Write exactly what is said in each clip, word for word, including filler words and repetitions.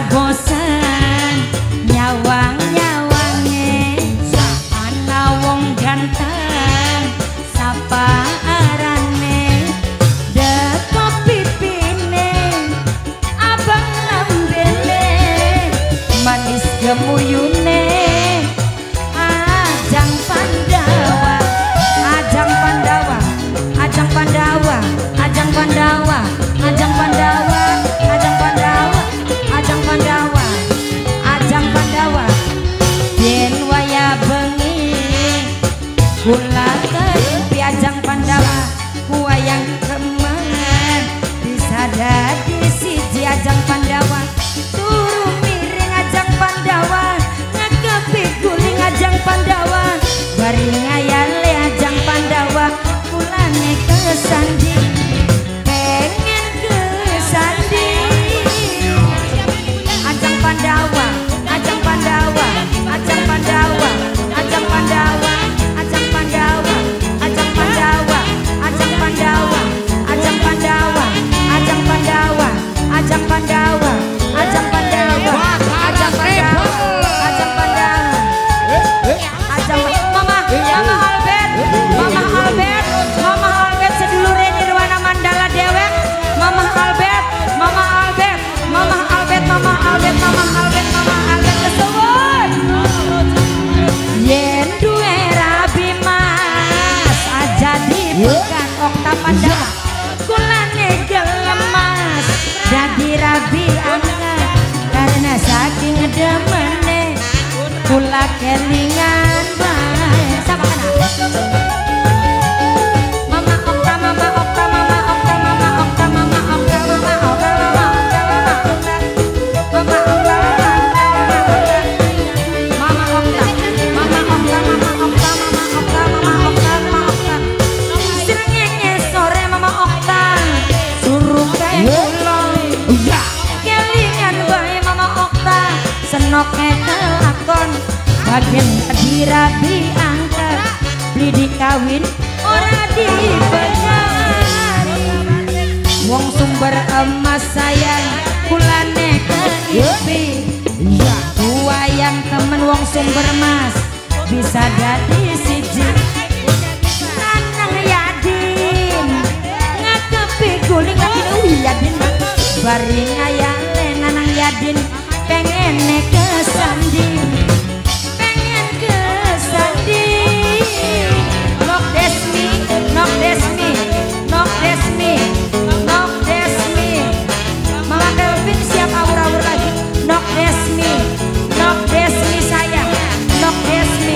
bosan nyawang-nyawange ana wong ganteng sapa arane deko pipine abang lambene manis gemuyune ajang Pandawa ajang Pandawa ajang Pandawa ajang Pandawa ajang Pandawa ajang Pandawa ajang Pandawa ajang Pandawa yen waya bengi kula kepi ajang Pandawa wayang kemen bisa dadi siji ajang Pandawa turu miring ajang Pandawa ngakepi guling ajang Pandawa bari ngayale ajang Pandawa kulane kesandi pengen kesandi ajang Pandawa ajang Pandawa ajang Pandawa ajang Pandawa ajang Pandawa ajang Pandawa ajang Pandawa ajang Pandawa ajang Pandawa ajang Pandawa ajang Pandawa ajang Pandawa ajang Pandawa ajang Mama Mama Albert Mama Albert Mama Albert sedulure Nirwana Mandala dewek Mama Albert Mama Albert Mama Albert Mama Albert Mama Albert Mama Albert kesuwun yen duwe rabi mas aja dipegang Okta Pandawa kulane gelem mas dadi rabi angkat karena saking demene kula kelingan bae sama kana Mama Okta Mama Okta Mama Okta Mama Okta Mama Okta Mama Okta Mama Okta Mama Okta Mama Okta Mama Okta Mama Okta Mama Okta Mama Okta Mama Okta Mama Okta srengenge sore Mama Okta suruh kae kula kelingan bae Mama Okta senoke kelakon bagian dirabi angkat beli dikawin ora dibenari wong sumber emas sayang kulane keipi wayang temen wong sumber emas bisa dadi siji Nanang Yadin ngakepi guling lagi Yadin bari ngayale Nanang Yadin pengen kesandi pengen kesandi Nok Desmi Nok Desmi Nok Desmi Nok Desmi Mama Kelvin siap awur-awur lagi Nok Desmi Nok Desmi sayang Nok Desmi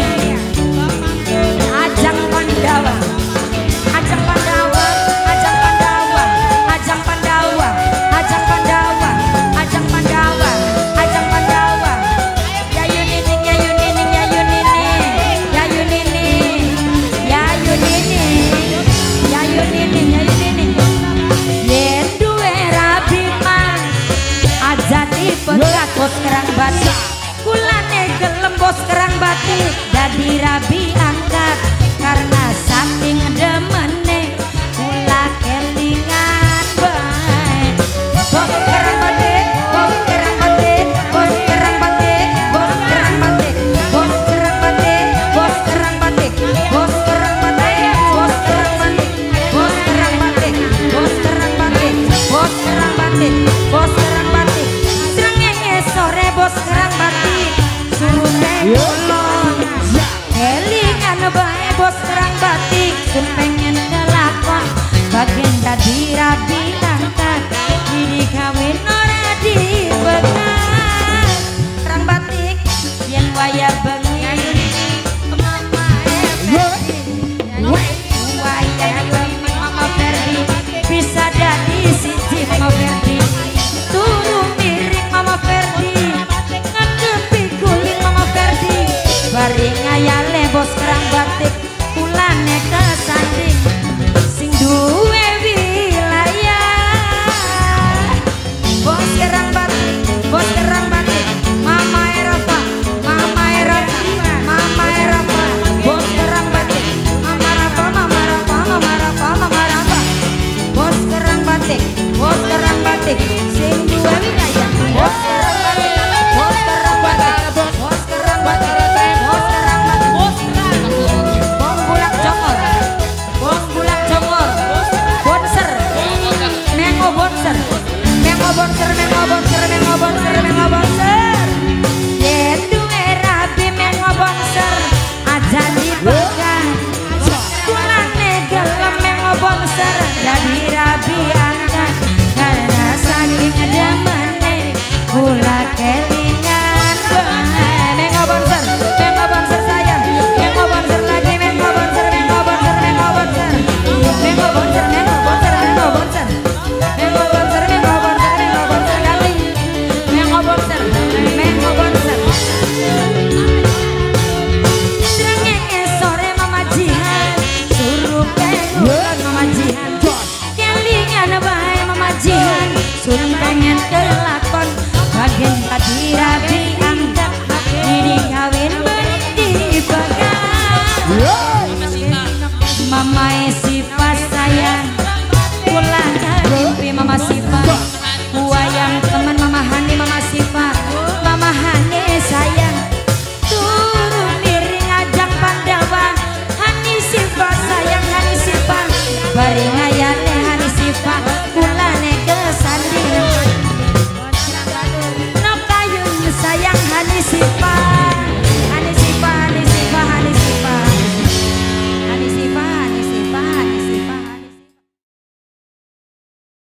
ajang Pandawa ajang Pandawa ajang Pandawa ajang Pandawa ajang Pandawa ajang Pandawa ajang Pandawa ya Yunini ya Yunini ya Yunini ya Yunini ya Yunini ya Yunini ya Yunini yen duwe rabi man aja dipegat bos kerang batik kulane gelem bos kerang batik dadi rabi angkat karena saking demene kula kelingan bae bos kerang batik bos kerang batik bos kerang batik bos kerang batik bos kerang batik bos kerang batik bos kerang batik bos kerang batik bos kerang batik bos kerang batik bos kerang batik bos kerang batik srengenge sore bos kerang batik suruh kulon kelingan bae bos kerang batik sun pengen kelakon bagian tadi rabi angkat didi kawin ora dibegat kerang batik yen waya bengi Mama Ferdi waya bengi Mama Ferdi bisa dadi siji Mama Ferdi turu miring Mama Ferdi ngadepi guling Mama Ferdi bari ngayale bos kerang batik kulane kesanding sing duwe